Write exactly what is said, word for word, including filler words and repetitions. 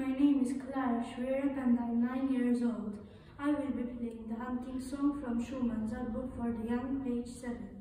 My name is Clara Schwierig and I'm nine years old. I will be playing the hunting song from Schumann's album for the young, page seven.